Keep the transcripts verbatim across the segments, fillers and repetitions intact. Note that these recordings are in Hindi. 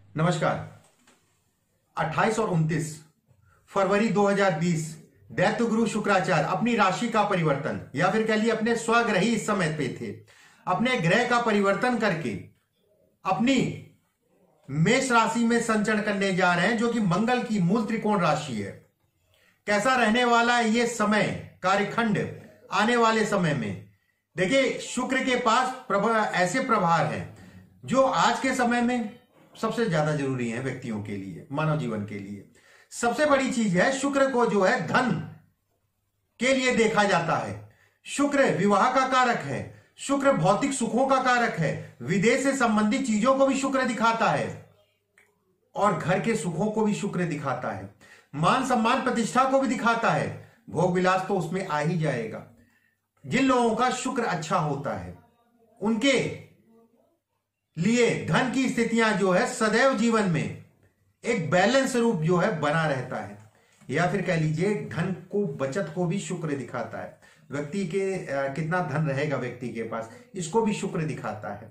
नमस्कार। अट्ठाईस और उनतीस फरवरी दो हज़ार बीस दैत्य गुरु शुक्राचार्य अपनी राशि का परिवर्तन या फिर कह लिए अपने स्वग्रही इस समय पे थे, अपने ग्रह का परिवर्तन करके अपनी मेष राशि में संचरण करने जा रहे हैं, जो कि मंगल की मूल त्रिकोण राशि है। कैसा रहने वाला है ये समय कार्यखंड आने वाले समय में? देखिए, शुक्र के पास प्रभा ऐसे प्रभार हैं जो आज के समय में सबसे ज्यादा जरूरी है व्यक्तियों के लिए, मानव जीवन के लिए। सबसे बड़ी चीज है, शुक्र को जो है धन के लिए देखा जाता है। शुक्र विवाह का कारक है, शुक्र भौतिक सुखों का कारक है, विदेश से संबंधित चीजों को भी शुक्र दिखाता है और घर के सुखों को भी शुक्र दिखाता है, मान सम्मान प्रतिष्ठा को भी दिखाता है। भोग विलास तो उसमें आ ही जाएगा। जिन लोगों का शुक्र अच्छा होता है उनके लिए धन की स्थितियां जो है सदैव जीवन में एक बैलेंस रूप जो है बना रहता है, या फिर कह लीजिए धन को बचत को भी शुक्र दिखाता है। व्यक्ति के आ, कितना धन रहेगा व्यक्ति के पास, इसको भी शुक्र दिखाता है।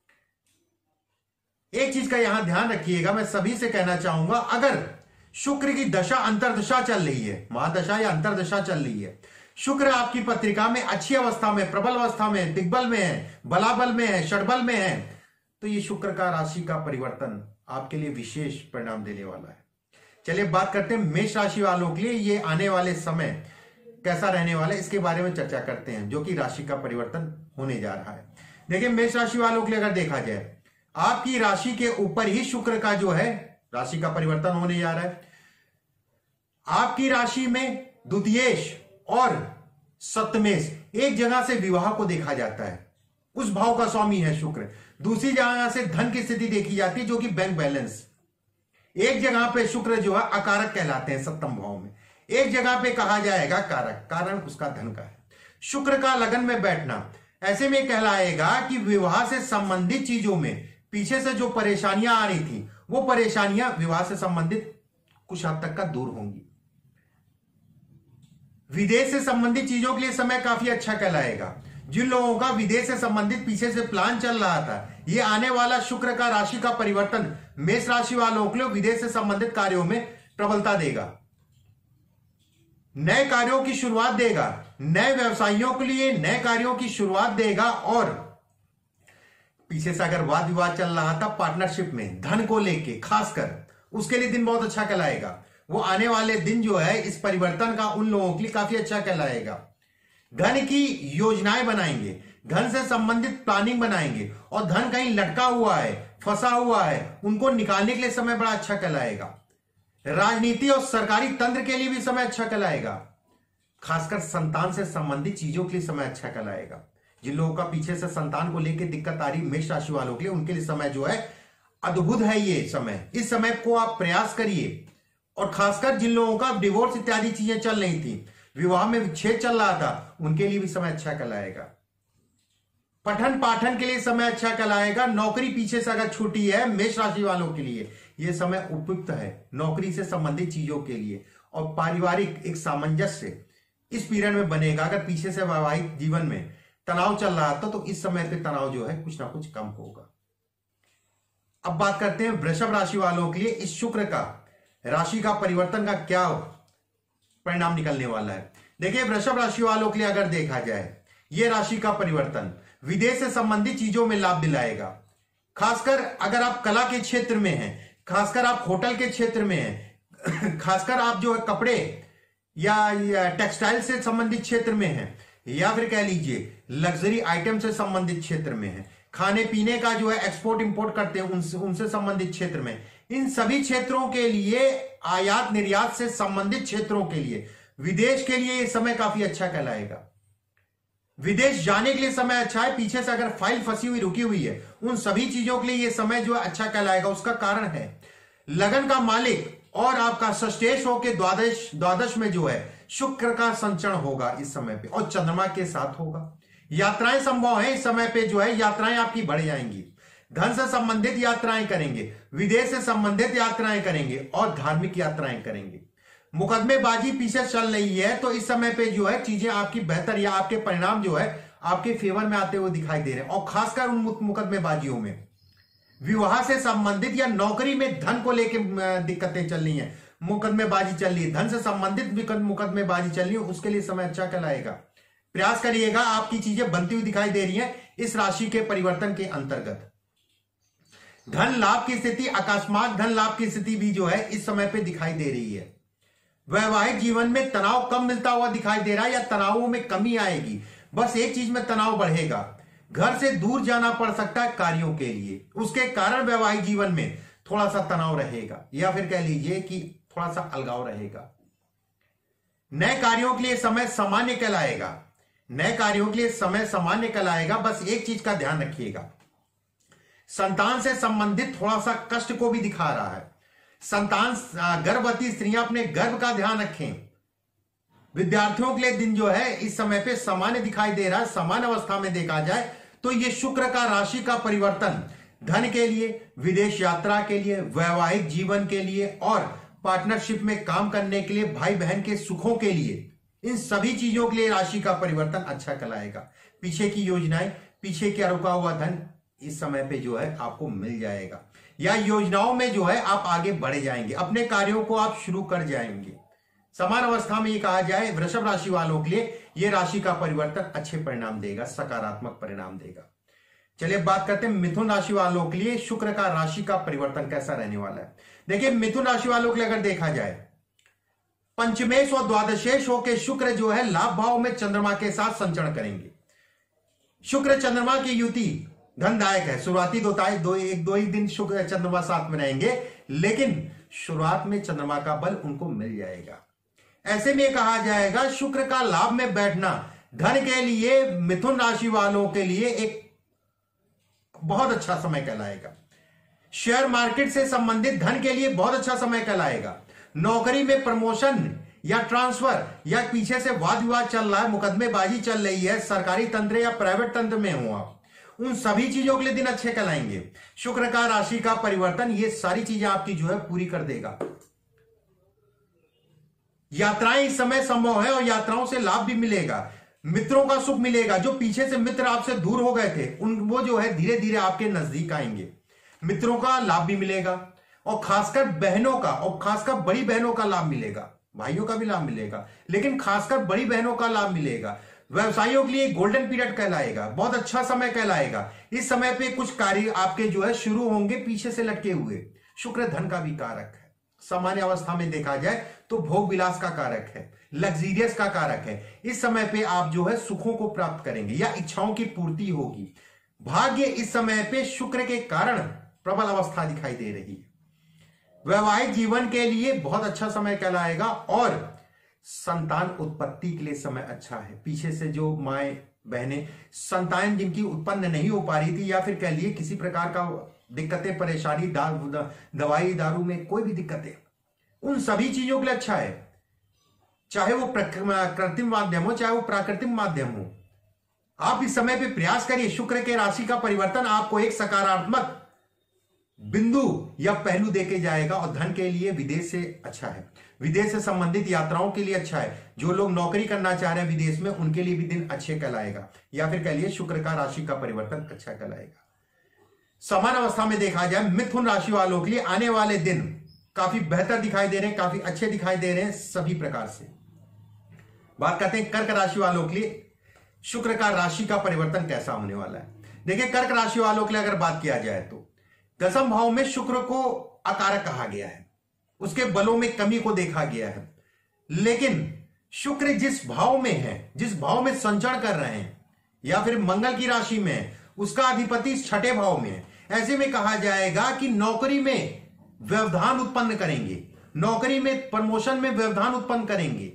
एक चीज का यहां ध्यान रखिएगा, मैं सभी से कहना चाहूंगा, अगर शुक्र की दशा अंतरदशा चल रही है, महादशा या अंतरदशा चल रही है, शुक्र आपकी पत्रिका में अच्छी अवस्था में, प्रबल अवस्था में, दिग्बल में है, बलाबल में है, षडबल में है, तो ये शुक्र का राशि का परिवर्तन आपके लिए विशेष परिणाम देने वाला है। चलिए बात करते हैं मेष राशि वालों के लिए ये आने वाले समय कैसा रहने वाला है, इसके बारे में चर्चा करते हैं, जो कि राशि का परिवर्तन होने जा रहा है। देखिए, मेष राशि वालों के लिए अगर देखा जाए, आपकी राशि के ऊपर ही शुक्र का जो है राशि का परिवर्तन होने जा रहा है। आपकी राशि में द्वितीयेश और सप्तमेश एक जगह से विवाह को देखा जाता है, उस भाव का स्वामी है शुक्र। दूसरी जगह से धन की स्थिति देखी जाती है, जो कि बैंक बैलेंस। एक जगह पे शुक्र जो है अकारक कहलाते हैं सप्तम भाव में, एक जगह पे कहा जाएगा कारक, कारण उसका धन का है। शुक्र का लगन में बैठना ऐसे में कहलाएगा कि विवाह से संबंधित चीजों में पीछे से जो परेशानियां आ रही थी, वो परेशानियां विवाह से संबंधित कुछ हद तक का दूर होंगी। विदेश से संबंधित चीजों के लिए समय काफी अच्छा कहलाएगा। जिन लोगों का विदेश से संबंधित पीछे से प्लान चल रहा था, ये आने वाला शुक्र का राशि का परिवर्तन मेष राशि वालों के लिए विदेश से संबंधित कार्यों में प्रबलता देगा, नए कार्यों की शुरुआत देगा, नए व्यवसायियों के लिए नए कार्यों की शुरुआत देगा। और पीछे से अगर वाद विवाद चल रहा था पार्टनरशिप में धन को लेके, खासकर उसके लिए दिन बहुत अच्छा कहलाएगा। वो आने वाले दिन जो है इस परिवर्तन का उन लोगों के लिए काफी अच्छा कहलाएगा। धन की योजनाएं बनाएंगे, धन से संबंधित प्लानिंग बनाएंगे, और धन कहीं लटका हुआ है, फंसा हुआ है, उनको निकालने के लिए समय बड़ा अच्छा कहलाएगा। राजनीति और सरकारी तंत्र के लिए भी समय अच्छा कहलाएगा, खासकर संतान से संबंधित चीजों के लिए समय अच्छा कहलाएगा। जिन लोगों का पीछे से संतान को लेकर दिक्कत आ रही मेष राशि वालों के लिए, उनके लिए समय जो है अद्भुत है। ये समय, इस समय को आप प्रयास करिए। और खासकर जिन लोगों का डिवोर्स इत्यादि चीजें चल रही थी, विवाह में विच्छेद चल रहा था, उनके लिए भी समय अच्छा कहलाएगा। पठन पाठन के लिए समय अच्छा कहलाएगा। नौकरी पीछे से अगर छूटी है मेष राशि वालों के लिए, यह समय उपयुक्त है नौकरी से संबंधित चीजों के लिए। और पारिवारिक एक सामंजस्य इस पीरियड में बनेगा। अगर पीछे से वैवाहिक जीवन में तनाव चल रहा था, तो इस समय पे तनाव जो है कुछ ना कुछ कम होगा। अब बात करते हैं वृषभ राशि वालों के लिए इस शुक्र का राशि का परिवर्तन का क्या परिणाम निकलने वाला है। देखिए, वृषभ राशि वालों के लिए अगर देखा जाए, यह राशि का परिवर्तन विदेश से संबंधित चीजों में लाभ दिलाएगा। खासकर अगर आप कला के क्षेत्र में हैं, खासकर आप होटल के क्षेत्र में हैं, खासकर आप जो है कपड़े या, या टेक्सटाइल से संबंधित क्षेत्र में हैं, या फिर कह लीजिए लग्जरी आइटम से संबंधित क्षेत्र में हैं, खाने पीने का जो है एक्सपोर्ट इंपोर्ट करते हैं उनसे उनसे संबंधित क्षेत्र में, इन सभी क्षेत्रों के लिए, आयात निर्यात से संबंधित क्षेत्रों के लिए, विदेश के लिए यह समय काफी अच्छा कहलाएगा। विदेश जाने के लिए समय अच्छा है। पीछे से अगर फाइल फंसी हुई रुकी हुई है, उन सभी चीजों के लिए यह समय जो है अच्छा कहलाएगा। उसका कारण है लगन का मालिक और आपका षष्ठेश होकर द्वादश द्वादश में जो है शुक्र का संचरण होगा इस समय पे, और चंद्रमा के साथ होगा। यात्राएं संभव है इस समय पे, जो है यात्राएं आपकी बढ़ जाएंगी। धन से संबंधित यात्राएं करेंगे, विदेश से संबंधित यात्राएं करेंगे, और धार्मिक यात्राएं करेंगे। मुकदमेबाजी पीछे चल रही है, तो इस समय पे जो है चीजें आपकी बेहतर, या आपके परिणाम जो है आपके फेवर में आते हुए दिखाई दे रहे हैं। और खासकर उन मुकदमेबाजियों में विवाह से संबंधित या नौकरी में धन को लेकर दिक्कतें चल रही हैं, मुकदमेबाजी चल रही है, धन से संबंधित मुकदमेबाजी चल रही है, उसके लिए समय अच्छा कहलाएगा। प्रयास करिएगा, आपकी चीजें बनती हुई दिखाई दे रही हैं इस राशि के परिवर्तन के अंतर्गत। धन लाभ की स्थिति, अकस्मात धन लाभ की स्थिति भी जो है इस समय पे दिखाई दे रही है। वैवाहिक जीवन में तनाव कम मिलता हुआ दिखाई दे रहा है या तनावों में कमी आएगी, बस एक चीज में तनाव बढ़ेगा, घर से दूर जाना पड़ सकता है कार्यों के लिए, उसके कारण वैवाहिक जीवन में थोड़ा सा तनाव रहेगा या फिर कह लीजिए कि थोड़ा सा अलगाव रहेगा। नए कार्यों के लिए समय सामान्य कहलाएगा, नए कार्यों के लिए समय सामान्य कहलाएगा, बस एक चीज का ध्यान रखिएगा, संतान से संबंधित थोड़ा सा कष्ट को भी दिखा रहा है। संतान गर्भवती स्त्रियां अपने गर्भ का ध्यान रखें। विद्यार्थियों के लिए दिन जो है इस समय पे सामान्य दिखाई दे रहा है। सामान्य अवस्था में देखा जाए तो ये शुक्र का राशि का परिवर्तन धन के लिए, विदेश यात्रा के लिए, वैवाहिक जीवन के लिए और पार्टनरशिप में काम करने के लिए, भाई बहन के सुखों के लिए, इन सभी चीजों के लिए राशि का परिवर्तन अच्छा कहलाएगा। पीछे की योजनाएं, पीछे क्या रुका हुआ धन इस समय पे जो है आपको मिल जाएगा, या योजनाओं में जो है आप आगे बढ़े जाएंगे, अपने कार्यों को आप शुरू कर जाएंगे। समान अवस्था में ये कहा जाए वृषभ राशि वालों के लिए ये राशि का परिवर्तन अच्छे परिणाम देगा, सकारात्मक परिणाम देगा। चलिए बात करते हैं मिथुन राशि वालों के लिए शुक्र का राशि का परिवर्तन कैसा रहने वाला है। देखिए मिथुन राशि वालों के लिए अगर देखा जाए पंचमेश और द्वादशेश होकर शुक्र जो है लाभ भाव में चंद्रमा के साथ संचरण करेंगे। शुक्र चंद्रमा की युति धनदायक है। शुरुआती दो दो एक दो ही दिन शुक्र चंद्रमा साथ में रहेंगे, लेकिन शुरुआत में चंद्रमा का बल उनको मिल जाएगा। ऐसे में कहा जाएगा शुक्र का लाभ में बैठना धन के लिए मिथुन राशि वालों के लिए एक बहुत अच्छा समय कहलाएगा। शेयर मार्केट से संबंधित धन के लिए बहुत अच्छा समय कहलाएगा। नौकरी में प्रमोशन या ट्रांसफर या पीछे से वाद विवाद चल रहा है, मुकदमेबाजी चल रही है, सरकारी तंत्र या प्राइवेट तंत्र में हो आप, उन सभी चीजों के लिए दिन अच्छे कहलाएंगे। शुक्र का राशि का परिवर्तन ये सारी चीजें आपकी जो है पूरी कर देगा। यात्राएं इस समय संभव है और यात्राओं से लाभ भी मिलेगा। मित्रों का सुख मिलेगा। जो पीछे से मित्र आपसे दूर हो गए थे उन वो जो है धीरे धीरे आपके नजदीक आएंगे। मित्रों का लाभ भी मिलेगा और खासकर बहनों का और खासकर बड़ी बहनों का लाभ मिलेगा। भाइयों का भी लाभ मिलेगा, लेकिन खासकर बड़ी बहनों का लाभ मिलेगा। व्यवसायियों के लिए गोल्डन पीरियड कहलाएगा, बहुत अच्छा समय कहलाएगा। इस समय पे कुछ कार्य आपके जो है शुरू होंगे पीछे से लटके हुए। शुक्र धन का भी कारक है। सामान्य अवस्था में देखा जाए तो भोग विलास का कारक है, लग्जीरियस का कारक है। इस समय पे आप जो है सुखों को प्राप्त करेंगे या इच्छाओं की पूर्ति होगी। भाग्य इस समय पे शुक्र के कारण प्रबल अवस्था दिखाई दे रही है। वैवाहिक जीवन के लिए बहुत अच्छा समय कहलाएगा और संतान उत्पत्ति के लिए समय अच्छा है। पीछे से जो माए बहनें संतान जिनकी उत्पन्न नहीं हो पा रही थी या फिर कह लिए किसी प्रकार का दिक्कतें, परेशानी, दवाई दारू में कोई भी दिक्कतें, उन सभी चीजों के लिए अच्छा है। चाहे वो कृत्रिम माध्यम हो चाहे वो प्राकृतिक माध्यम हो, आप इस समय पे प्रयास करिए। शुक्र के राशि का परिवर्तन आपको एक सकारात्मक बिंदु या पहलू देके जाएगा और धन के लिए विदेश से अच्छा है। विदेश से संबंधित यात्राओं के लिए अच्छा है। जो लोग नौकरी करना चाह रहे हैं विदेश में उनके लिए भी दिन अच्छे कहलाएगा, या फिर कह लिए शुक्र का राशि का परिवर्तन अच्छा कहलाएगा। समान अवस्था में देखा जाए मिथुन राशि वालों के लिए आने वाले दिन काफी बेहतर दिखाई दे रहे हैं, काफी अच्छे दिखाई दे रहे हैं सभी प्रकार से। बात करते हैं कर्क राशि वालों के लिए शुक्र का राशि का परिवर्तन कैसा होने वाला है। देखिए कर्क राशि वालों के लिए अगर बात किया जाए तो दसम भाव में शुक्र को अकारक कहा गया है, उसके बलों में कमी को देखा गया है। लेकिन शुक्र जिस भाव में है, जिस भाव में संचरण कर रहे हैं या फिर मंगल की राशि में है, उसका अधिपति छठे भाव में है। ऐसे में कहा जाएगा कि नौकरी में व्यवधान उत्पन्न करेंगे, नौकरी में प्रमोशन में व्यवधान उत्पन्न करेंगे।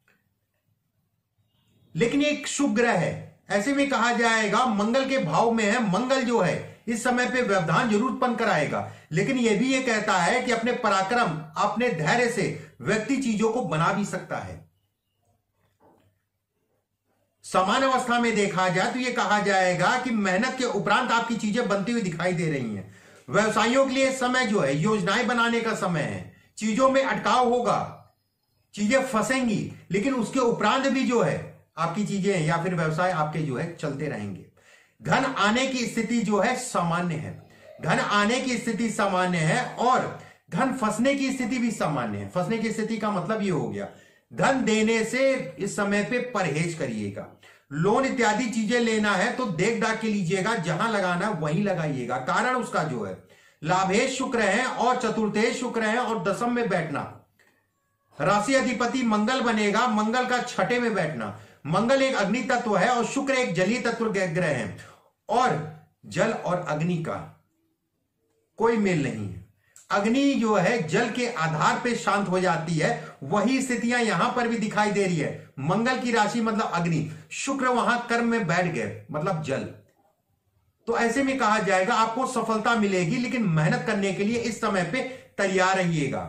लेकिन ये एक शुभ ग्रह है, ऐसे में कहा जाएगा मंगल के भाव में है। मंगल जो है इस समय पे व्यवधान जरूर उत्पन्न कराएगा, लेकिन यह भी ये कहता है कि अपने पराक्रम, अपने धैर्य से व्यक्ति चीजों को बना भी सकता है। समान अवस्था में देखा जाए तो यह कहा जाएगा कि मेहनत के उपरांत आपकी चीजें बनती हुई दिखाई दे रही हैं। व्यवसायियों के लिए समय जो है योजनाएं बनाने का समय है। चीजों में अटकाव होगा, चीजें फंसेंगी, लेकिन उसके उपरांत भी जो है आपकी चीजें या फिर व्यवसाय आपके जो है चलते रहेंगे। धन आने की स्थिति जो है सामान्य है। धन आने की स्थिति सामान्य है और धन फंसने की स्थिति भी सामान्य है। फंसने की स्थिति का मतलब ये हो गया, धन देने से इस समय पे परहेज करिएगा। लोन इत्यादि चीजें लेना है तो देख दाख के लीजिएगा, जहां लगाना है वहीं लगाइएगा। कारण उसका जो है लाभेश शुक्र है और चतुर्थेश शुक्र है और दसम में बैठना। राशि अधिपति मंगल बनेगा, मंगल का छठे में बैठना। मंगल एक अग्नि तत्व है और शुक्र एक जलीय तत्व ग्रह है और जल और अग्नि का कोई मेल नहीं है। अग्नि जो है जल के आधार पे शांत हो जाती है, वही स्थितियां यहां पर भी दिखाई दे रही है। मंगल की राशि मतलब अग्नि, शुक्र वहां कर्म में बैठ गए मतलब जल। तो ऐसे में कहा जाएगा आपको सफलता मिलेगी, लेकिन मेहनत करने के लिए इस समय पे तैयार रहिएगा।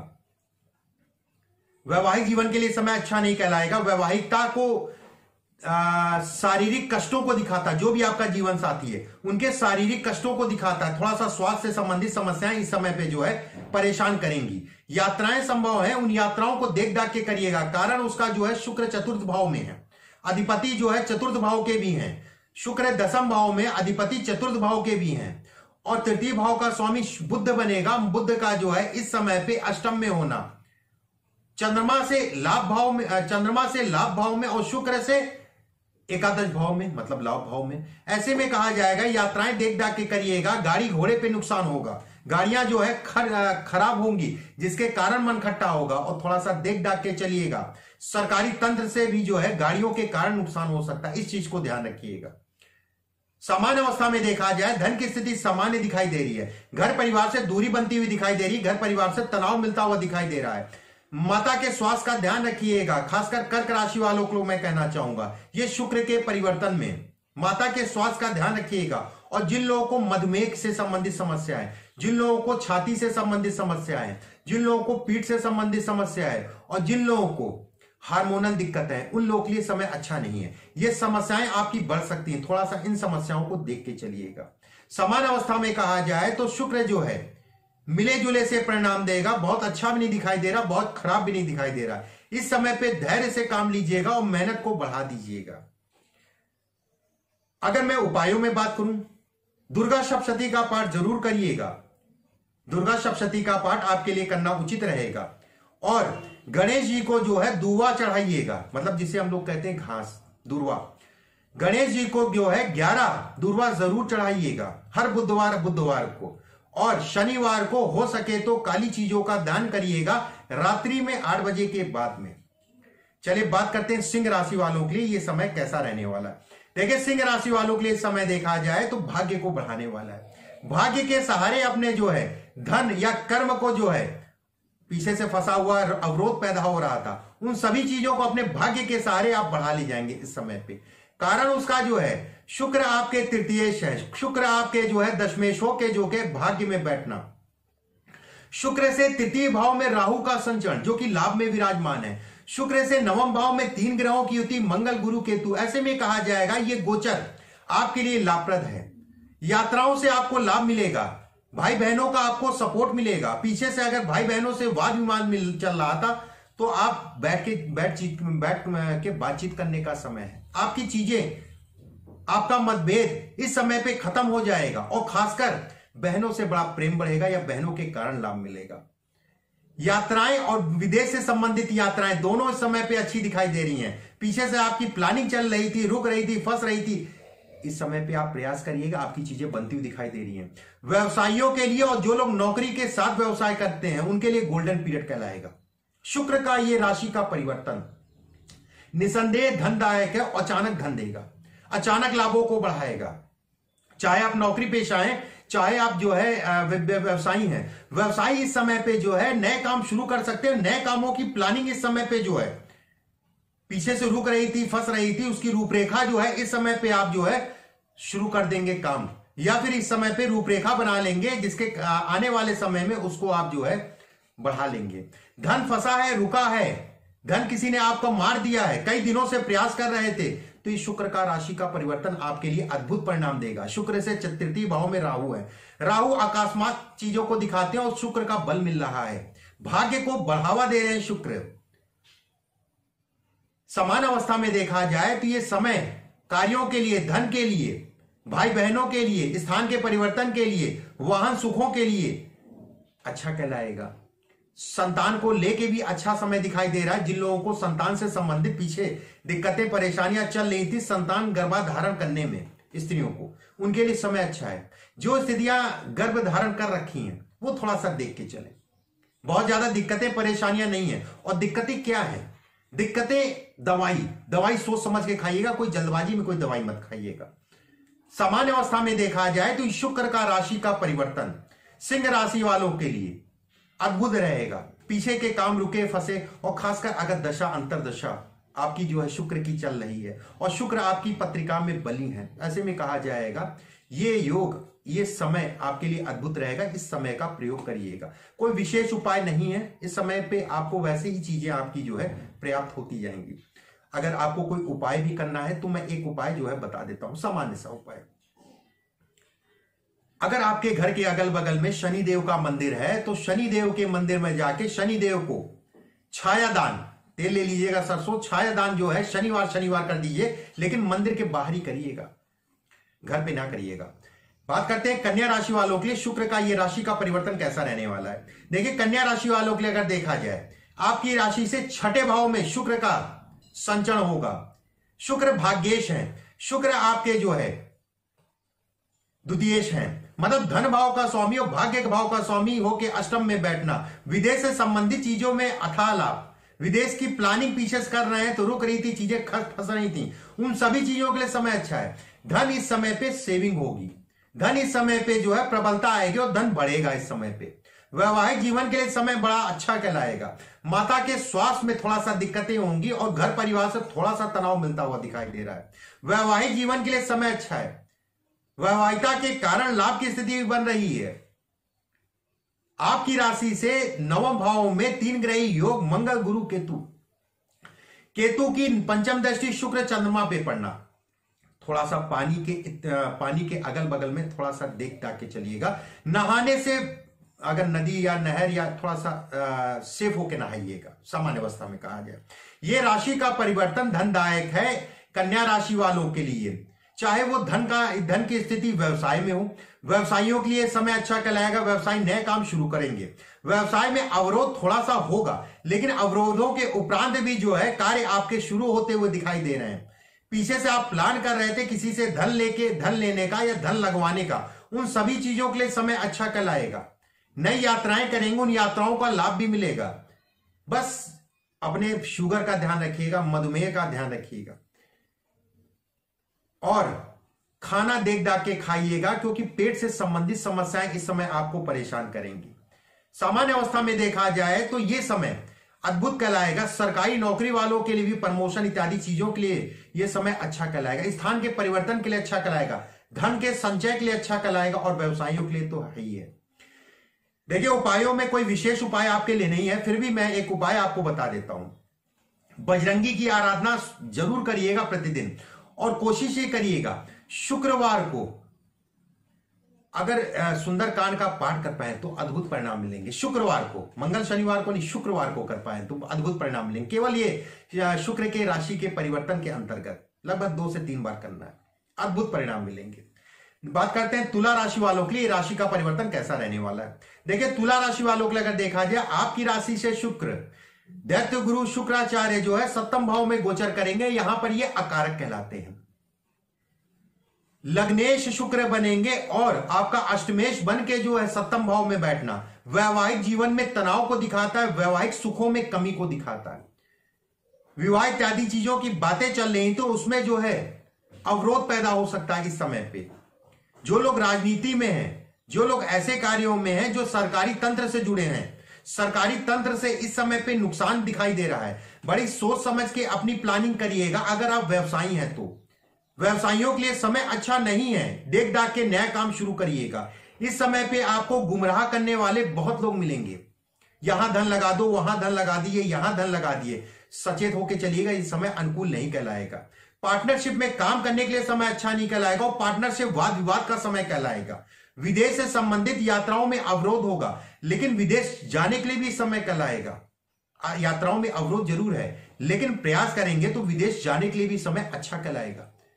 वैवाहिक जीवन के लिए समय अच्छा नहीं कहलाएगा। वैवाहिकता को आ, शारीरिक कष्टों को दिखाता, जो भी आपका जीवन साथी है उनके शारीरिक कष्टों को दिखाता है। थोड़ा सा स्वास्थ्य से संबंधित समस्याएं इस समय पे जो है परेशान करेंगी। यात्राएं संभव है, उन यात्राओं को देख दाख के करिएगा। कारण उसका जो है शुक्र चतुर्थ भाव में है, अधिपति जो है चतुर्थ भाव के भी हैं। शुक्र दसम भाव में, अधिपति चतुर्थ भाव के भी हैं और तृतीय भाव का स्वामी बुध बनेगा। बुध का जो है इस समय पे अष्टम में होना, चंद्रमा से लाभ भाव में, चंद्रमा से लाभ भाव में और शुक्र से एकादश भाव में मतलब लाभ भाव में। ऐसे में कहा जाएगा यात्राएं देख दाख के करिएगा। गाड़ी घोड़े पे नुकसान होगा, गाड़ियां जो है खर, खराब होंगी, जिसके कारण मन खट्टा होगा और थोड़ा सा देख दाख के चलिएगा। सरकारी तंत्र से भी जो है गाड़ियों के कारण नुकसान हो सकता है, इस चीज को ध्यान रखिएगा। सामान्य अवस्था में देखा जाए धन की स्थिति सामान्य दिखाई दे रही है। घर परिवार से दूरी बनती हुई दिखाई दे रही है, घर परिवार से तनाव मिलता हुआ दिखाई दे रहा है। माता के स्वास्थ्य का ध्यान रखिएगा, खासकर कर्क राशि वालों को मैं कहना चाहूंगा, ये शुक्र के परिवर्तन में माता के स्वास्थ्य का ध्यान रखिएगा। और जिन लोगों को मधुमेह से संबंधित समस्या है, जिन लोगों को छाती से संबंधित समस्या है, जिन लोगों को पीठ से संबंधित समस्या है और जिन लोगों को हार्मोनल दिक्कत है, उन लोगों के लिए समय अच्छा नहीं है। ये समस्याएं आपकी बढ़ सकती हैं, थोड़ा सा इन समस्याओं को देख के चलिएगा। समान अवस्था में कहा जाए तो शुक्र जो है मिले जुले से परिणाम देगा। बहुत अच्छा भी नहीं दिखाई दे रहा, बहुत खराब भी नहीं दिखाई दे रहा। इस समय पे धैर्य से काम लीजिएगा और मेहनत को बढ़ा दीजिएगा। अगर मैं उपायों में बात करूं, दुर्गा सप्तशती का पाठ जरूर करिएगा। दुर्गा सप्तशती का पाठ आपके लिए करना उचित रहेगा। और गणेश जी को जो है दूर्वा चढ़ाइएगा, मतलब जिसे हम लोग कहते हैं घास, दूर्वा। गणेश जी को जो है ग्यारह दूर्वा जरूर चढ़ाइएगा हर बुधवार बुधवार को। और शनिवार को हो सके तो काली चीजों का दान करिएगा रात्रि में आठ बजे के बाद में। चलिए बात करते हैं सिंह राशि वालों के लिए ये समय कैसा रहने वाला है। देखिए सिंह राशि वालों के लिए समय देखा जाए तो भाग्य को बढ़ाने वाला है। भाग्य के सहारे अपने जो है धन या कर्म को जो है पीछे से फंसा हुआ अवरोध पैदा हो रहा था, उन सभी चीजों को अपने भाग्य के सहारे आप बढ़ा ले जाएंगे इस समय पे। कारण उसका जो है शुक्र आपके तृतीयेश है, शुक्र आपके जो है दशमेश हो के जो के भाग्य में बैठना। शुक्र से तृतीय भाव में राहु का संचरण जो कि लाभ में विराजमान है। शुक्र से नवम भाव में तीन ग्रहों की युति मंगल गुरु केतु। ऐसे में कहा जाएगा ये गोचर आपके लिए लाभप्रद है। यात्राओं से आपको लाभ मिलेगा, भाई बहनों का आपको सपोर्ट मिलेगा। पीछे से अगर भाई बहनों से वाद विवाद मिल चल रहा था तो आप बैठ के बैठ बैठ के बातचीत करने का समय है। आपकी चीजें, आपका मतभेद इस समय पे खत्म हो जाएगा और खासकर बहनों से बड़ा प्रेम बढ़ेगा या बहनों के कारण लाभ मिलेगा। यात्राएं और विदेश से संबंधित यात्राएं दोनों इस समय पे अच्छी दिखाई दे रही हैं। पीछे से आपकी प्लानिंग चल रही थी, रुक रही थी, फंस रही थी, इस समय पे आप प्रयास करिएगा, आपकी चीजें बनती हुई दिखाई दे रही हैं। व्यवसायियों के लिए और जो लोग नौकरी के साथ व्यवसाय करते हैं उनके लिए गोल्डन पीरियड कहलाएगा। शुक्र का ये राशि का परिवर्तन निसंदेह धनदायक है, अचानक धन देगा, अचानक लाभों को बढ़ाएगा। चाहे आप नौकरी पेशा हैं, चाहे आप जो है व्यवसायी हैं, व्यवसायी इस समय पे जो है नए काम शुरू कर सकते हैं। नए कामों की प्लानिंग इस समय पे जो है पीछे से रुक रही थी, फंस रही थी, उसकी रूपरेखा जो है इस समय पे आप जो है शुरू कर देंगे काम, या फिर इस समय पे रूपरेखा बना लेंगे जिसके आने वाले समय में उसको आप जो है बढ़ा लेंगे। धन फंसा है, रुका है, धन किसी ने आपको मार दिया है, कई दिनों से प्रयास कर रहे थे, तो इस शुक्र का राशि का परिवर्तन आपके लिए अद्भुत परिणाम देगा। शुक्र से तृतीय भाव में राहु है, राहु अकस्मात चीजों को दिखाते हैं और शुक्र का बल मिल रहा है, भाग्य को बढ़ावा दे रहे हैं शुक्र। समान अवस्था में देखा जाए तो ये समय कार्यों के लिए, धन के लिए, भाई बहनों के लिए, स्थान के परिवर्तन के लिए वाहन सुखों के लिए अच्छा कहलाएगा। संतान को लेके भी अच्छा समय दिखाई दे रहा है। जिन लोगों को संतान से संबंधित पीछे दिक्कतें परेशानियां चल रही थी संतान गर्भाधारण करने में, स्त्रियों को, उनके लिए समय अच्छा है। जो स्त्रियां गर्भ धारण कर रखी हैं वो थोड़ा सा देख के चले। बहुत ज्यादा दिक्कतें परेशानियां नहीं है। और दिक्कतें क्या है? दिक्कतें दवाई दवाई सोच समझ के खाइएगा, कोई जल्दबाजी में कोई दवाई मत खाइएगा। सामान्य अवस्था में देखा जाए तो शुक्र का राशि का परिवर्तन सिंह राशि वालों के लिए अद्भुत रहेगा। पीछे के काम रुके फंसे, और खासकर अगर दशा अंतरदशा आपकी जो है शुक्र की चल रही है और शुक्र आपकी पत्रिका में बली है, ऐसे में कहा जाएगा ये योग, ये समय आपके लिए अद्भुत रहेगा। इस समय का प्रयोग करिएगा। कोई विशेष उपाय नहीं है इस समय पे, आपको वैसे ही चीजें आपकी जो है पर्याप्त होती जाएंगी। अगर आपको कोई उपाय भी करना है तो मैं एक उपाय जो है बता देता हूं, सामान्य सा उपाय। अगर आपके घर के अगल बगल में शनिदेव का मंदिर है तो शनिदेव के मंदिर में जाके शनिदेव को छायादान, तेल ले लीजिएगा सरसों, छायादान जो है शनिवार शनिवार कर दीजिए, लेकिन मंदिर के बाहर ही करिएगा, घर पे ना करिएगा। बात करते हैं कन्या राशि वालों के लिए शुक्र का ये राशि का परिवर्तन कैसा रहने वाला है। देखिए कन्या राशि वालों के लिए अगर देखा जाए, आपकी राशि से छठे भाव में शुक्र का संचरण होगा। शुक्र भाग्येश है, शुक्र आपके जो है द्वितीयेश है, मतलब धन भाव का स्वामी और भाग्य भाव का स्वामी होके अष्टम में बैठना। विदेश से संबंधित चीजों में अथाह लाभ, विदेश की प्लानिंग पीछे कर रहे हैं तो रुक रही थी चीजें, फंस रही थी, उन सभी चीजों के लिए समय अच्छा है। धन इस समय पे सेविंग होगी, धन इस समय पे जो है प्रबलता आएगी और धन बढ़ेगा इस समय पे। वैवाहिक जीवन के लिए समय बड़ा अच्छा कहलाएगा। माता के स्वास्थ्य में थोड़ा सा दिक्कतें होंगी और घर परिवार से थोड़ा सा तनाव मिलता हुआ दिखाई दे रहा है। वैवाहिक जीवन के लिए समय अच्छा है। वैवाहिकता के कारण लाभ की स्थिति भी बन रही है। आपकी राशि से नवम भाव में तीन ग्रही योग मंगल गुरु केतु, केतु की पंचम दृष्टि शुक्र चंद्रमा पे पड़ना। थोड़ा सा पानी के पानी के अगल बगल में थोड़ा सा देख ताक के चलिएगा। नहाने से अगर नदी या नहर या थोड़ा सा आ, सेफ होके नहाइएगा, सामान्य अवस्था में कहा जाए। यह राशि का परिवर्तन धनदायक है कन्या राशि वालों के लिए, चाहे वो धन का धन की स्थिति व्यवसाय में हो। व्यवसायियों के लिए समय अच्छा कहलाएगा, व्यवसाय नए काम शुरू करेंगे। व्यवसाय में अवरोध थोड़ा सा होगा, लेकिन अवरोधों के उपरांत भी जो है कार्य आपके शुरू होते हुए दिखाई दे रहे हैं। पीछे से आप प्लान कर रहे थे किसी से धन लेके धन लेने का या धन लगवाने का, उन सभी चीजों के लिए समय अच्छा कहलाएगा। नई यात्राएं करेंगे, उन यात्राओं का लाभ भी मिलेगा। बस अपने शुगर का ध्यान रखिएगा, मधुमेह का ध्यान रखिएगा और खाना देख दाख के खाइएगा, क्योंकि पेट से संबंधित समस्याएं इस समय आपको परेशान करेंगी। सामान्य अवस्था में देखा जाए तो यह समय अद्भुत कहलाएगा। सरकारी नौकरी वालों के लिए भी प्रमोशन इत्यादि चीजों के लिए यह समय अच्छा कहलाएगा। स्थान के परिवर्तन के लिए अच्छा कहलाएगा, धन के संचय के लिए अच्छा कहलाएगा और व्यवसायियों के लिए तो है ही है। देखिए उपायों में कोई विशेष उपाय आपके लिए नहीं है, फिर भी मैं एक उपाय आपको बता देता हूं। बजरंगी की आराधना जरूर करिएगा प्रतिदिन, और कोशिश ये करिएगा शुक्रवार को अगर सुंदरकांड का पाठ कर पाए तो अद्भुत परिणाम मिलेंगे। शुक्रवार को, मंगल शनिवार को नहीं, शुक्रवार को कर पाए तो अद्भुत परिणाम मिलेंगे। केवल ये शुक्र के राशि के परिवर्तन के अंतर्गत लगभग दो से तीन बार करना है, अद्भुत परिणाम मिलेंगे। बात करते हैं तुला राशि वालों के लिए राशि का परिवर्तन कैसा रहने वाला है। देखिए तुला राशि वालों के लिए अगर देखा जाए, आपकी राशि से शुक्र दैत्य गुरु शुक्राचार्य जो है सप्तम भाव में गोचर करेंगे। यहां पर ये अकारक कहलाते हैं। लग्नेश शुक्र बनेंगे और आपका अष्टमेश बन के जो है सप्तम भाव में बैठना वैवाहिक जीवन में तनाव को दिखाता है, वैवाहिक सुखों में कमी को दिखाता है। विवाह इत्यादि चीजों की बातें चल रही तो उसमें जो है अवरोध पैदा हो सकता है इस समय पे। जो लोग राजनीति में हैं, जो लोग ऐसे कार्यों में हैं जो सरकारी तंत्र से जुड़े हैं, सरकारी तंत्र से इस समय पे नुकसान दिखाई दे रहा है। बड़ी सोच समझ के अपनी प्लानिंग करिएगा। अगर आप व्यवसायी हैं तो व्यवसायियों के लिए समय अच्छा नहीं है, देख दाख के नया काम शुरू करिएगा। इस समय पे आपको गुमराह करने वाले बहुत लोग मिलेंगे। यहां धन लगा दो, वहां धन लगा दिए, यहां धन लगा दिए। सचेत होकर चलिएगा, इस समय अनुकूल नहीं कहलाएगा। पार्टनरशिप में काम करने के लिए समय अच्छा नहीं कहलाएगा और पार्टनरशिप वाद विवाद का समय कहलाएगा। विदेश से संबंधित यात्राओं में अवरोध होगा, लेकिन विदेश जाने के लिए भी समय कहलाएगा। यात्राओं में अवरोध जरूर है, लेकिन प्रयास करेंगे तो विदेश जाने के लिए भी समय अच्छा कहलाएगा।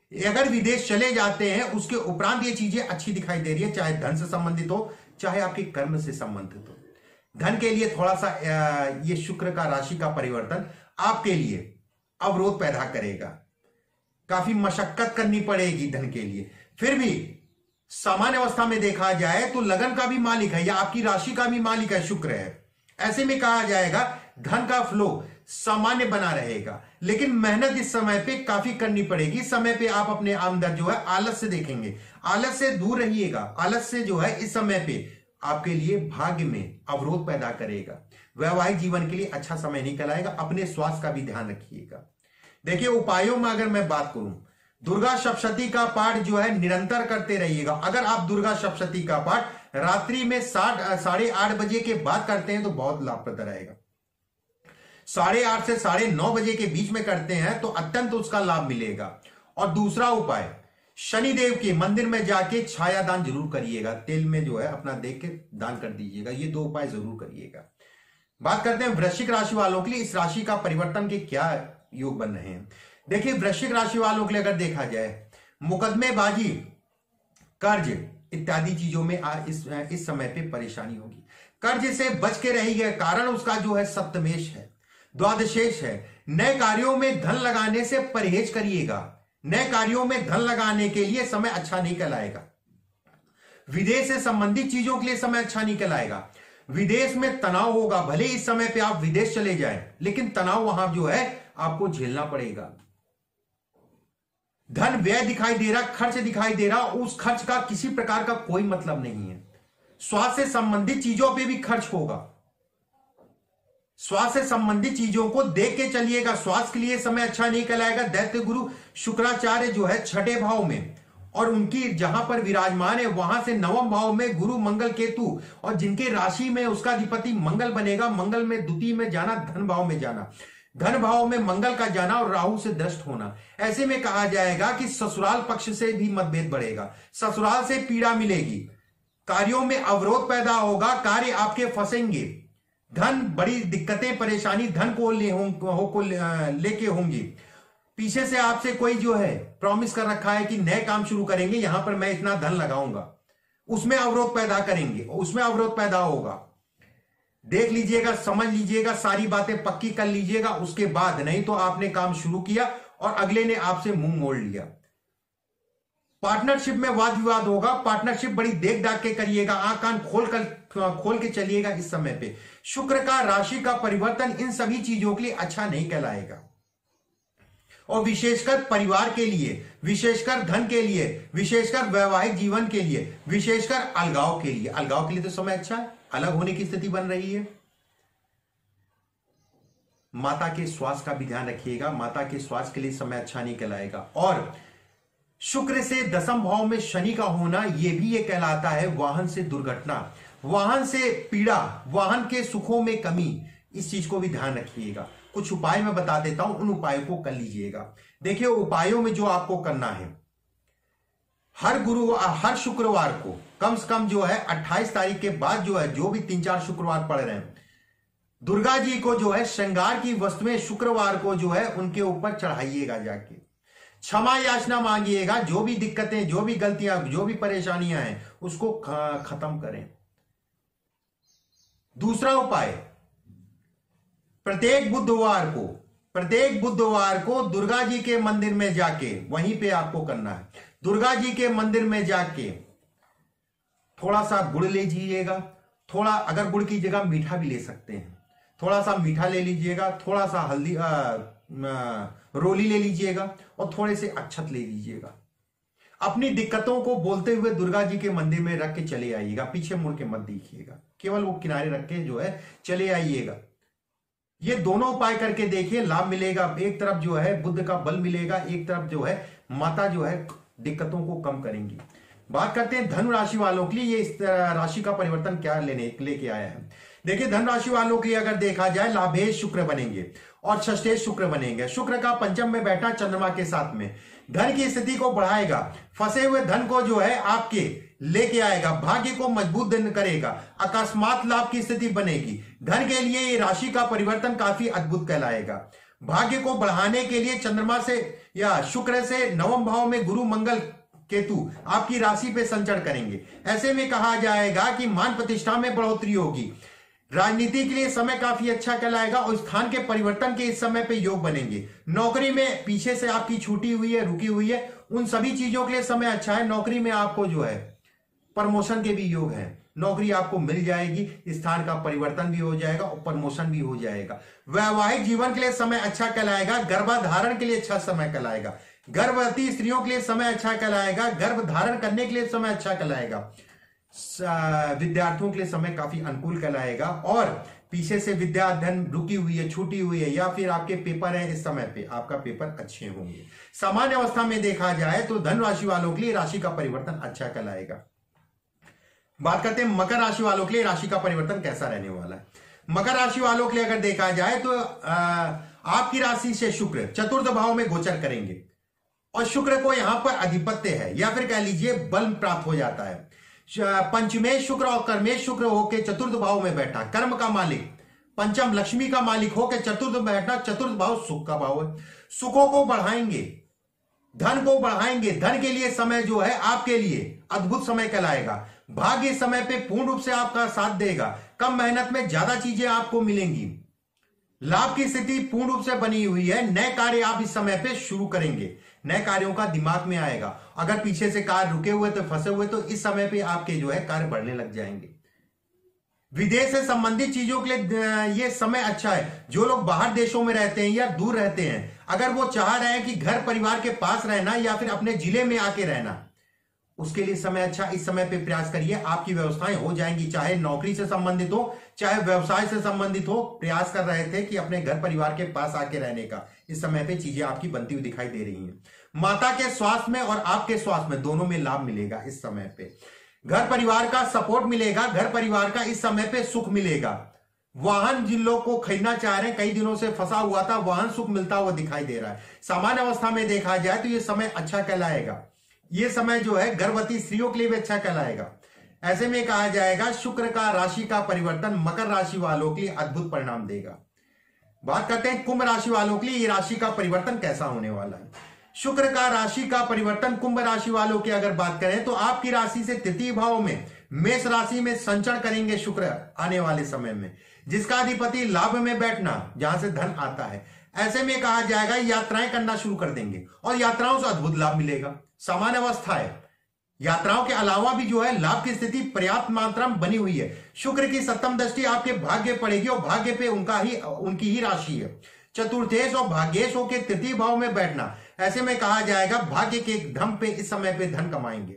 अगर विदेश चले जाते हैं उसके उपरांत ये चीजें अच्छी दिखाई दे रही है, चाहे धन से संबंधित हो चाहे आपके कर्म से संबंधित हो। धन के लिए थोड़ा सा ये शुक्र का राशि का परिवर्तन आपके लिए अवरोध पैदा करेगा, काफी मशक्कत करनी पड़ेगी धन के लिए। फिर भी सामान्य अवस्था में देखा जाए तो लगन का भी मालिक है या आपकी राशि का भी मालिक है शुक्र है। ऐसे में कहा जाएगा धन का फ्लो सामान्य बना रहेगा, लेकिन मेहनत इस समय पे काफी करनी पड़ेगी। इस समय पे आप अपने अंदर जो है आलस से देखेंगे, आलस से दूर रहिएगा। आलस से जो है इस समय पे आपके लिए भाग्य में अवरोध पैदा करेगा। वैवाहिक जीवन के लिए अच्छा समय निकल आएगा। अपने स्वास्थ्य का भी ध्यान रखिएगा। देखिए उपायों में अगर मैं बात करूं, दुर्गा सप्तशती का पाठ जो है निरंतर करते रहिएगा। अगर आप दुर्गा सप्तशती का पाठ रात्रि में साठ साढ़े आठ बजे के बाद करते हैं तो बहुत लाभप्रद रहेगा। साढ़े आठ से साढ़े नौ बजे के बीच में करते हैं तो अत्यंत उसका लाभ मिलेगा। और दूसरा उपाय, शनिदेव के मंदिर में जाके छाया दान जरूर करिएगा। तेल में जो है अपना देख के दान कर दीजिएगा। ये दो उपाय जरूर करिएगा। बात करते हैं वृश्चिक राशि वालों के लिए इस राशि का परिवर्तन के क्या योग बन रहे हैं। देखिए वृश्चिक राशि वालों के लिए अगर देखा जाए, मुकदमेबाजी, कर्ज इत्यादि चीजों में आ, इस इस समय पे परेशानी होगी। कर्ज से बच के रहिए, कारण उसका जो है सप्तमेश है, द्वादशेश है। नए कार्यों में धन लगाने से परहेज करिएगा। नए कार्यों में धन लगाने के लिए समय अच्छा निकल आएगा। विदेश से संबंधित चीजों के लिए समय अच्छा निकल आएगा। विदेश में तनाव होगा, भले इस समय पे आप विदेश चले जाएं, लेकिन तनाव वहां जो है आपको झेलना पड़ेगा। धन व्यय दिखाई दे रहा, खर्च दिखाई दे रहा, उस खर्च का किसी प्रकार का कोई मतलब नहीं है। स्वास्थ्य से संबंधित चीजों पे भी खर्च होगा। स्वास्थ्य से संबंधित चीजों को देख के चलिएगा। स्वास्थ्य के लिए समय अच्छा निकल आएगा। दैत्य गुरु शुक्राचार्य जो है छठे भाव में और उनकी जहां पर विराजमान है वहां से नवम भाव में गुरु मंगल केतु, और जिनके राशि में उसका अधिपति मंगल बनेगा। मंगल में द्वितीय में जाना, धन भाव में जाना, धन भाव में मंगल का जाना और राहु से दृष्ट होना। ऐसे में कहा जाएगा कि ससुराल पक्ष से भी मतभेद बढ़ेगा, ससुराल से पीड़ा मिलेगी, कार्यों में अवरोध पैदा होगा, कार्य आपके फंसेंगे, धन बड़ी दिक्कतें परेशानी धन को ले हो को लेके होंगी। पीछे से आपसे कोई जो है प्रॉमिस कर रखा है कि नए काम शुरू करेंगे, यहां पर मैं इतना धन लगाऊंगा, उसमें अवरोध पैदा करेंगे, उसमें अवरोध पैदा होगा। देख लीजिएगा, समझ लीजिएगा, सारी बातें पक्की कर लीजिएगा, उसके बाद नहीं तो आपने काम शुरू किया और अगले ने आपसे मुंह मोड़ लिया। पार्टनरशिप में वाद विवाद होगा। पार्टनरशिप बड़ी देख दाख के करिएगा, आंख कान खोल कर खोल के चलिएगा। इस समय पे शुक्र का राशि का परिवर्तन इन सभी चीजों के लिए अच्छा नहीं कहलाएगा। और विशेषकर परिवार के लिए, विशेषकर धन के लिए, विशेषकर वैवाहिक जीवन के लिए, विशेषकर अलगाव के लिए, अलगाव के लिए तो समय अच्छा है, अलग होने की स्थिति बन रही है। माता के स्वास्थ्य का भी ध्यान रखिएगा। माता के स्वास्थ्य के लिए समय अच्छा नहीं कहलाएगा। और शुक्र से दसम भाव में शनि का होना यह भी ये कहलाता है वाहन से दुर्घटना, वाहन से पीड़ा, वाहन के सुखों में कमी। इस चीज को भी ध्यान रखिएगा। कुछ उपाय मैं बता देता हूं, उन उपायों को कर लीजिएगा। देखिए उपायों में जो आपको करना है, हर गुरु हर शुक्रवार को कम से कम जो है अट्ठाईस तारीख के बाद जो है, जो भी तीन चार शुक्रवार पड़ रहे हैं, दुर्गा जी को जो है श्रृंगार की वस्तुएं शुक्रवार को जो है उनके ऊपर चढ़ाइएगा। जाके क्षमा याचना मांगिएगा। जो भी दिक्कतें, जो भी गलतियां, जो भी परेशानियां हैं उसको खत्म करें। दूसरा उपाय, प्रत्येक बुधवार को प्रत्येक बुधवार को दुर्गा जी के मंदिर में जाके, वहीं पे आपको करना है, दुर्गा जी के मंदिर में जाके थोड़ा सा गुड़ ले लीजिएगा। थोड़ा, अगर गुड़ की जगह मीठा भी ले सकते हैं, थोड़ा सा मीठा ले लीजिएगा, थोड़ा सा हल्दी आ, आ, रोली ले लीजिएगा और थोड़े से अक्षत ले लीजिएगा। अपनी दिक्कतों को बोलते हुए दुर्गा जी के मंदिर में रख के चले आइएगा। पीछे मुड़ के मत देखिएगा, केवल वो किनारे रख के जो है चले आइएगा। ये दोनों उपाय करके देखिए, लाभ मिलेगा। एक तरफ जो है बुद्ध का बल मिलेगा, एक तरफ जो है माता जो है दिक्कतों को कम करेंगी। बात करते हैं धनु राशि वालों के लिए ये इस राशि का परिवर्तन क्या लेने लेके आया है। देखिए धनु राशि वालों के लिए अगर देखा जाए, लाभेश शुक्र बनेंगे और षष्ठेश शुक्र बनेंगे। शुक्र का पंचम में बैठा चंद्रमा के साथ में धन की स्थिति को बढ़ाएगा। फंसे हुए धन को जो है आपके लेके आएगा, भाग्य को मजबूत करेगा, अकस्मात लाभ की स्थिति बनेगी। धन के लिए ये राशि का परिवर्तन काफी अद्भुत कहलाएगा। भाग्य को बढ़ाने के लिए चंद्रमा से या शुक्र से नवम भाव में गुरु मंगल केतु आपकी राशि पे संचरण करेंगे। ऐसे में कहा जाएगा कि मान प्रतिष्ठा में बढ़ोतरी होगी। राजनीति के लिए समय काफी अच्छा कहलाएगा और स्थान के परिवर्तन के इस समय पे योग बनेंगे। नौकरी में पीछे से आपकी छूटी हुई है, रुकी हुई है, उन सभी चीजों के लिए समय अच्छा है। नौकरी में आपको जो है प्रमोशन के भी योग है, नौकरी आपको मिल जाएगी, स्थान का परिवर्तन भी हो जाएगा और प्रमोशन भी हो जाएगा। वैवाहिक जीवन के लिए समय अच्छा कहलाएगा। गर्भधारण के लिए अच्छा समय कहलाएगा। गर्भवती स्त्रियों के लिए समय अच्छा कहलाएगा। गर्भ धारण करने के लिए समय अच्छा कहलाएगा। विद्यार्थियों के लिए समय काफी अनुकूल कहलाएगा। और पीछे से विद्या अध्ययन रुकी हुई है, छूटी हुई है, या फिर आपके पेपर है, इस समय पे आपका पेपर अच्छे होंगे। सामान्य अवस्था में देखा जाए तो धन राशि वालों के लिए राशि का परिवर्तन अच्छा कहलाएगा। बात करते हैं मकर राशि वालों के लिए राशि का परिवर्तन कैसा रहने वाला है। मकर राशि वालों के लिए अगर देखा जाए तो आ, आपकी राशि से शुक्र चतुर्थ भाव में गोचर करेंगे और शुक्र को यहां पर अधिपत्य है या फिर कह लीजिए बल प्राप्त हो जाता है। पंचमेश शुक्र और कर्मेश शुक्र होकर चतुर्थ भाव में बैठा, कर्म का मालिक, पंचम लक्ष्मी का मालिक होकर चतुर्थ में बैठा। चतुर्थ भाव सुख का भाव है। सुखों को बढ़ाएंगे, धन को बढ़ाएंगे। धन के लिए समय जो है आपके लिए अद्भुत समय कहलाएगा। भाग्य समय पे पूर्ण रूप से आपका साथ देगा। कम मेहनत में ज्यादा चीजें आपको मिलेंगी। लाभ की स्थिति पूर्ण रूप से बनी हुई है। नए कार्य आप इस समय पे शुरू करेंगे। नए कार्यों का दिमाग में आएगा। अगर पीछे से कार्य रुके हुए तो फंसे हुए तो इस समय पे आपके जो है कार्य बढ़ने लग जाएंगे। विदेश से संबंधित चीजों के लिए ये समय अच्छा है। जो लोग बाहर देशों में रहते हैं या दूर रहते हैं, अगर वो चाह रहे हैं कि घर परिवार के पास रहना या फिर अपने जिले में आके रहना, उसके लिए समय अच्छा। इस समय पे प्रयास करिए, आपकी व्यवस्थाएं हो जाएंगी। चाहे नौकरी से संबंधित हो, चाहे व्यवसाय से संबंधित हो, प्रयास कर रहे थे कि अपने घर परिवार के पास आके रहने का, इस समय पे चीजें आपकी बनती हुई दिखाई दे रही हैं। माता के स्वास्थ्य में और आपके स्वास्थ्य में दोनों में लाभ मिलेगा। इस समय पे घर परिवार का सपोर्ट मिलेगा। घर परिवार का इस समय पे सुख मिलेगा। वाहन जिन लोग को खरीदना चाह रहे हैं, कई दिनों से फंसा हुआ था, वाहन सुख मिलता हुआ दिखाई दे रहा है। सामान्य अवस्था में देखा जाए तो ये समय अच्छा कहलाएगा। ये समय जो है गर्भवती स्त्रियों के लिए भी अच्छा कहलाएगा। ऐसे में कहा जाएगा शुक्र का राशि का परिवर्तन मकर राशि वालों के लिए अद्भुत परिणाम देगा। बात करते हैं कुंभ राशि वालों के लिए ये राशि का परिवर्तन कैसा होने वाला है। शुक्र का राशि का परिवर्तन कुंभ राशि वालों की अगर बात करें तो आपकी राशि से तृतीय भाव में मेष राशि में संचरण करेंगे शुक्र आने वाले समय में, जिसका अधिपति लाभ में बैठना, जहां से धन आता है। ऐसे में कहा जाएगा यात्राएं करना शुरू कर देंगे और यात्राओं से अद्भुत लाभ मिलेगा। सामान्य अवस्था है। यात्राओं के अलावा भी जो है लाभ की स्थिति पर्याप्त मात्रा में बनी हुई है। शुक्र की सप्तम दृष्टि आपके भाग्य पड़ेगी और भाग्य पे उनका ही उनकी ही राशि है। चतुर्थेश और भाग्येश होके तृतीय भाव में बैठना, ऐसे में कहा जाएगा भाग्य के धम पे इस समय पे धन कमाएंगे।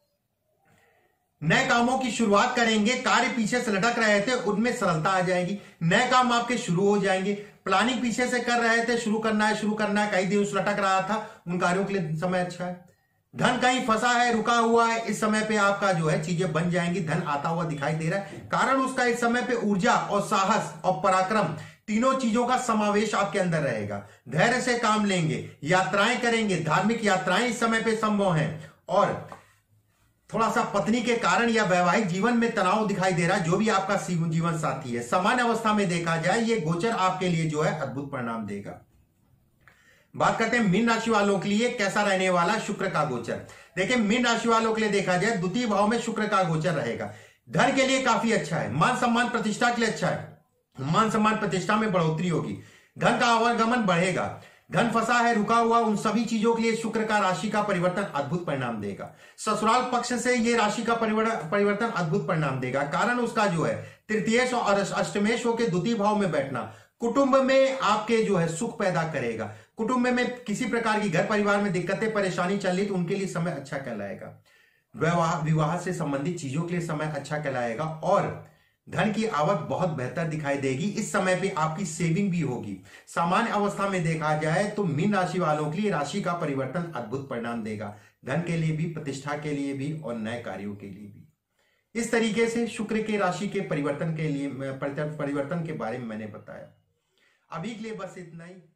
नए कामों की शुरुआत करेंगे। कार्य पीछे से लटक रहे थे, उनमें सरलता आ जाएगी। नए काम आपके शुरू हो जाएंगे। प्लानिंग पीछे से कर रहे थे, शुरू करना है शुरू करना है कई दिन से लटक रहा था, उन कार्यों के लिए समय अच्छा है। धन कहीं फंसा है, रुका हुआ है, इस समय पे आपका जो है चीजें बन जाएंगी। धन आता हुआ दिखाई दे रहा है। कारण उसका इस समय पे ऊर्जा और साहस और पराक्रम तीनों चीजों का समावेश आपके अंदर रहेगा। धैर्य से काम लेंगे, यात्राएं करेंगे। धार्मिक यात्राएं इस समय पे संभव हैं। और थोड़ा सा पत्नी के कारण या वैवाहिक जीवन में तनाव दिखाई दे रहा है, जो भी आपका जीवन साथी है। सामान्य अवस्था में देखा जाए ये गोचर आपके लिए जो है अद्भुत परिणाम देगा। बात करते हैं मीन राशि वालों के लिए कैसा रहने वाला शुक्र का गोचर। देखिए मीन राशि वालों के लिए देखा जाए द्वितीय भाव में शुक्र का गोचर रहेगा। धन के लिए काफी अच्छा है। मान सम्मान प्रतिष्ठा के लिए अच्छा है। मान सम्मान प्रतिष्ठा में बढ़ोतरी होगी। धन का आवागमन बढ़ेगा। धन फंसा है, रुका हुआ, उन सभी चीजों के लिए शुक्र का राशि का परिवर्तन अद्भुत परिणाम देगा। ससुराल पक्ष से ये राशि का परिवर्तन अद्भुत परिणाम देगा। कारण उसका जो है तृतीयेश और अष्टमेश होकर द्वितीय भाव में बैठना कुटुंब में आपके जो है सुख पैदा करेगा। कुटुंब में किसी प्रकार की घर परिवार में दिक्कतें परेशानी चल रही तो उनके लिए समय अच्छा कहलाएगा। विवाह विवाह से संबंधित चीजों के लिए समय अच्छा कहलाएगा और धन की आवक बहुत बेहतर दिखाई देगी। इस समय पे आपकी सेविंग भी होगी। सामान्य अवस्था में देखा जाए तो मीन राशि वालों के लिए राशि का परिवर्तन अद्भुत परिणाम देगा। धन के लिए भी, प्रतिष्ठा के लिए भी और नए कार्यों के लिए भी। इस तरीके से शुक्र के राशि के परिवर्तन के लिए परिवर्तन के बारे में मैंने बताया। अभी के लिए बस इतना ही।